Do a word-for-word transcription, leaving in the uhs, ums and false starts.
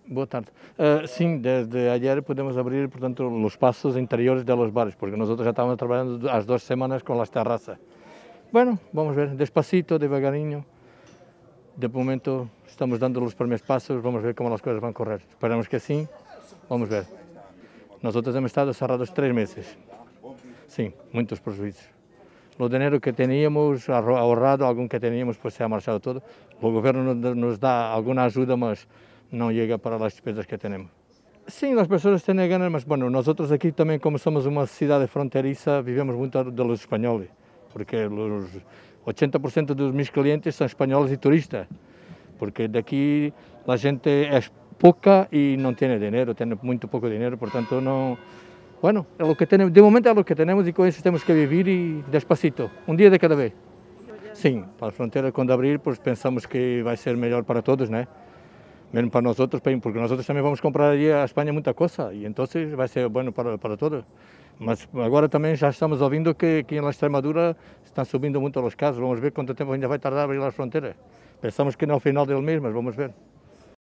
Boa tarde. Uh, sim, desde ayer podemos abrir, portanto, os espaços interiores de los bares, porque nós já estávamos trabalhando há duas semanas com as terraças. Bueno, vamos ver, despacito, devagarinho. De momento estamos dando os primeiros passos, vamos ver como as coisas vão correr. Esperamos que sim, vamos ver. Nós hemos estado cerrados três meses. Sim, muitos prejuízos. O dinheiro que teníamos ahorrado, algum que teníamos, pues se ha marchado todo. O governo nos dá alguma ajuda, mas não chega para as despesas que temos. Sim, as pessoas têm ganas, mas bueno, nós aqui também, como somos uma cidade fronteiriça, vivemos muito dos espanhóis, porque os oitenta por cento dos meus clientes são espanhóis e turistas, porque daqui a gente é pouca e não tem dinheiro, tem muito pouco dinheiro, portanto não... Bueno, é o que temos, de momento é o que temos e com isso temos que viver e despacito, um dia de cada vez. Sim, para a fronteira quando abrir, pois pensamos que vai ser melhor para todos, né? Mesmo para nós outros, porque nós outros também vamos comprar aí a Espanha muita coisa e então vai ser bom para, para todos. Mas agora também já estamos ouvindo que aqui na Extremadura estão subindo muito os casos, vamos ver quanto tempo ainda vai tardar a abrir as fronteiras. Pensamos que no final do mês, mas vamos ver.